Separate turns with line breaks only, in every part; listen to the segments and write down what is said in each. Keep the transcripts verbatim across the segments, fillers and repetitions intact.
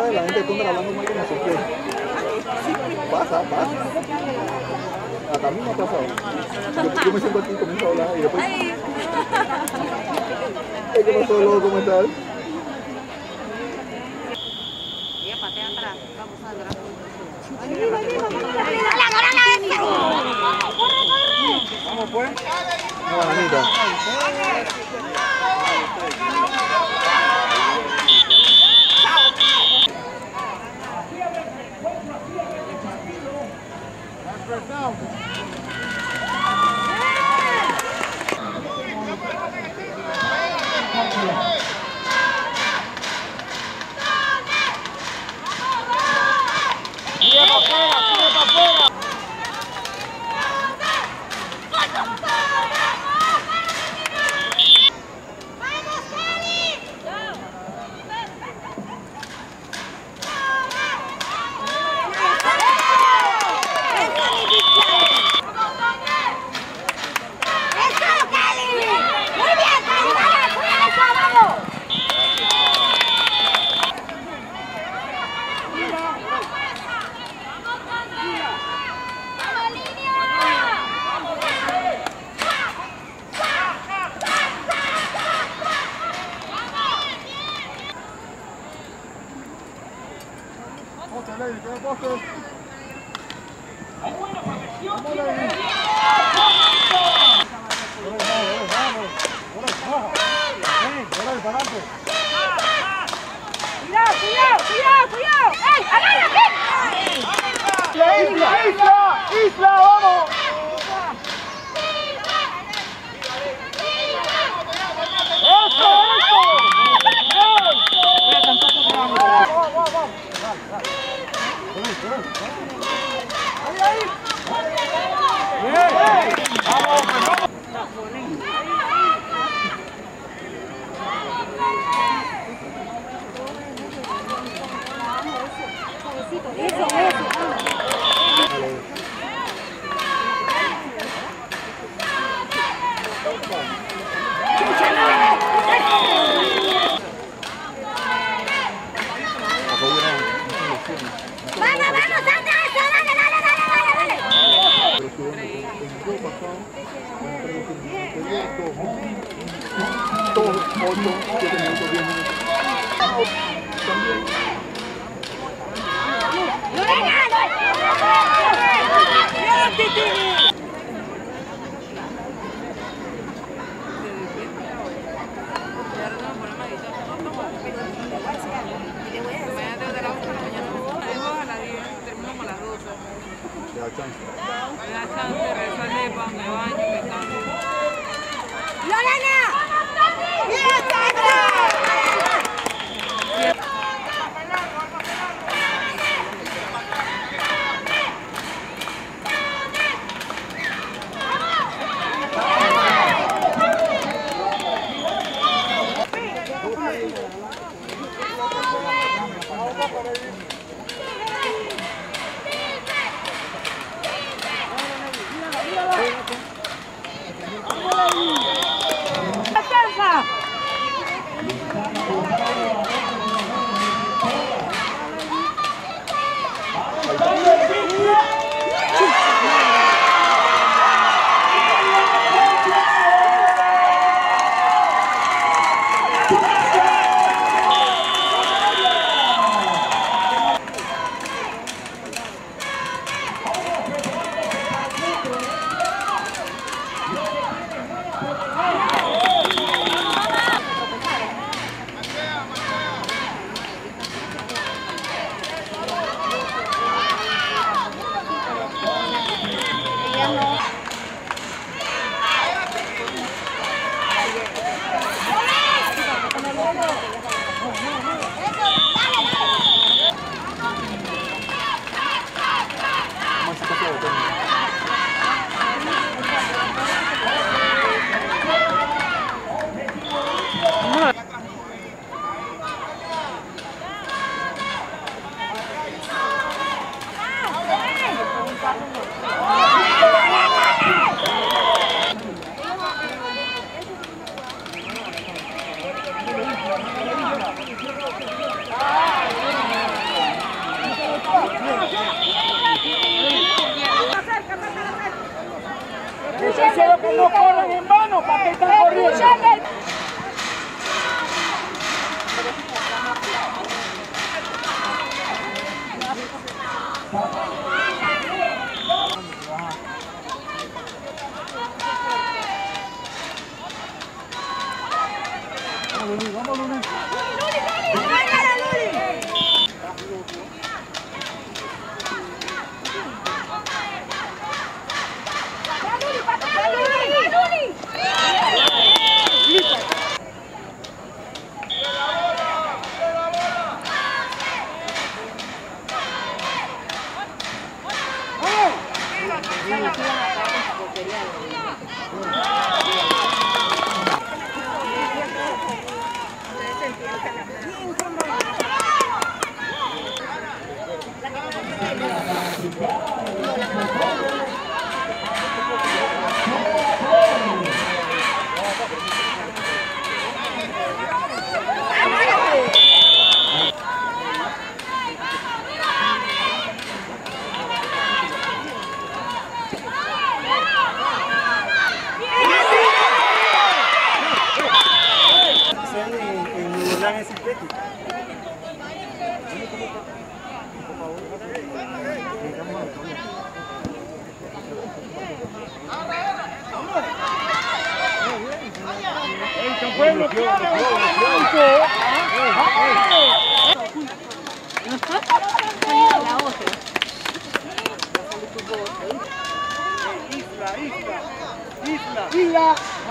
de la gente estar hablando mal de nosotros. Pasa, pasa. Hasta a mí me ha pasado. Yo, yo me siento aquí y comienzo a hablar y después... ¿Qué pasó, loco? ¿Cómo estás?
Ella patea atrás. Vamos a atrás.
Vamos pues. Una bananita.
¡Cuidado, cuidado, cuidado, cuidado! ¡Ey, agárrate!
¡Isla, Isla! ¡Isla, vamos!
¡Vamos, vamos, Sandra! ¡Dale, dale, dale, dale,
Todos, ocho, siete minutos, diez minutos. También. Me da chance.
Me da chance, rezarle para me baño, me cambio.
¡Lorena! ¡Bien, Sandra!
Solo que no corren en vano, ¿para qué están corriendo?
Vamos, vamos, vamos.
Es sintético. Isla, isla, isla, isla.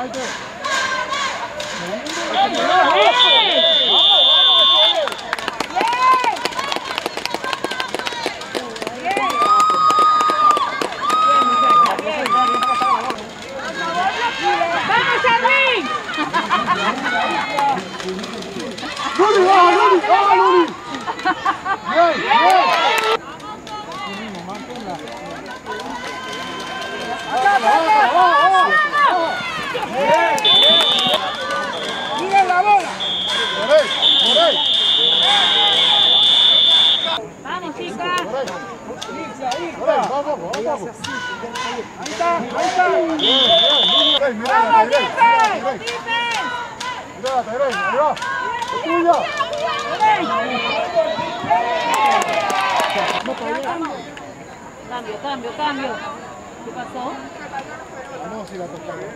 ¡Luli, baja, Luli! ¡Baja, Luli! ¡Bien, bien!
¡Miren la bola!
¡Por ahí, por ahí!
Vamos, chicas.
¡Por ahí! ¡Por ahí, vamos, vamos!
Ahí está, ahí está.
¡Bien, bien! ¡Mirá, mirá, mirá! ¡Mirá, mirá, mirá! ¡Tuya!
Cambio, cambio, cambio. ¿Qué pasó?
Vamos si la tocamos.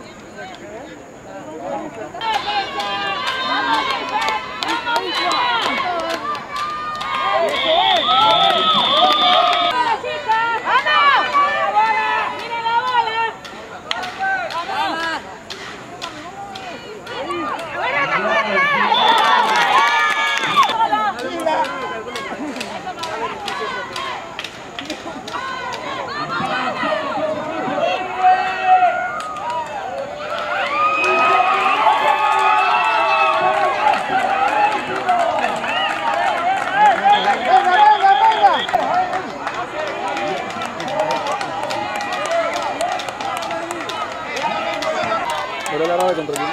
¿Pero la grave contra quién?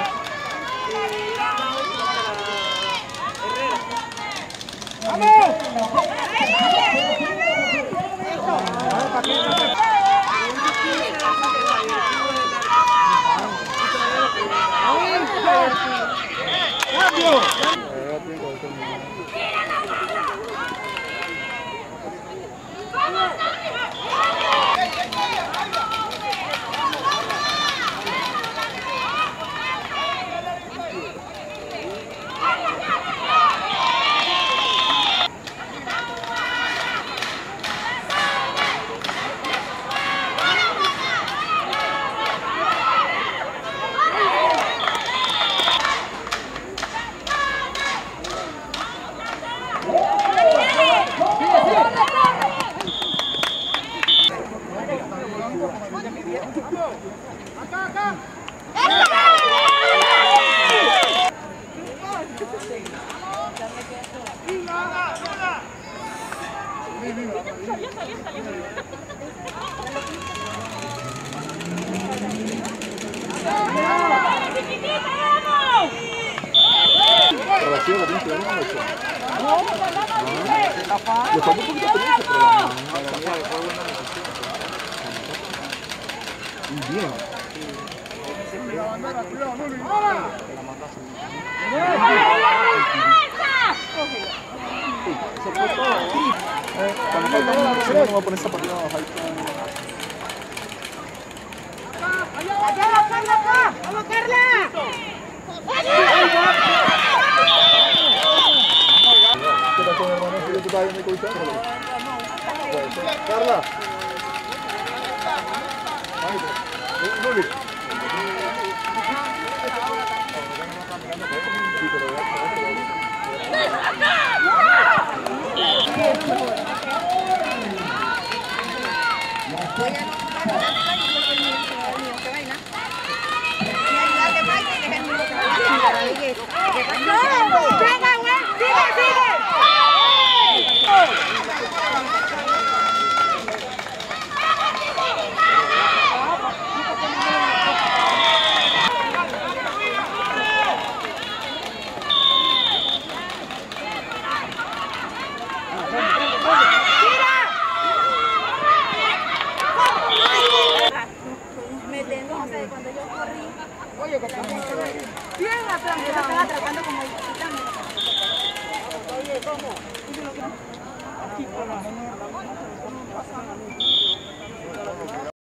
¡Cambio! ¡Acá, acá!
Pero así la tienes que dar una noche. Le falta un poquito de experiencia, pero la... Y bien. Se fue todo. Eh, cuando falta una, no sé cómo va a poner esa partida.
¡Vamos, Carla!
¿Qué pasó, hermano? ¿Sí, tú estabas viendo el coche? Carla. Luli. Sí, pero ya.